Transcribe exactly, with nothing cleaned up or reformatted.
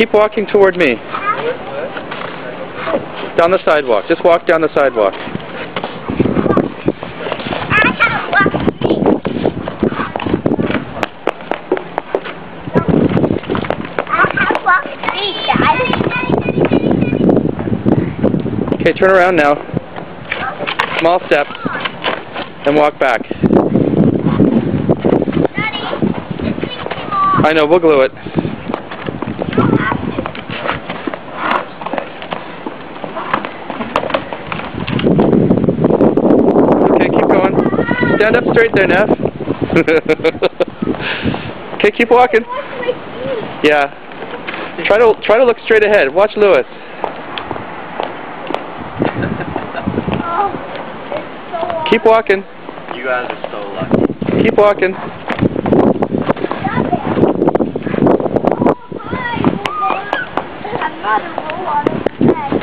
Keep walking toward me. Down the sidewalk. Just walk down the sidewalk. Okay, turn around now. Small steps. And walk back. I know, we'll glue it. Okay, keep going. Stand up straight there, Neff. Okay, keep walking. Yeah. Try to try to look straight ahead. Watch Lewis. Keep walking. You guys are so lucky. Keep walking. I'm not a roll on his head.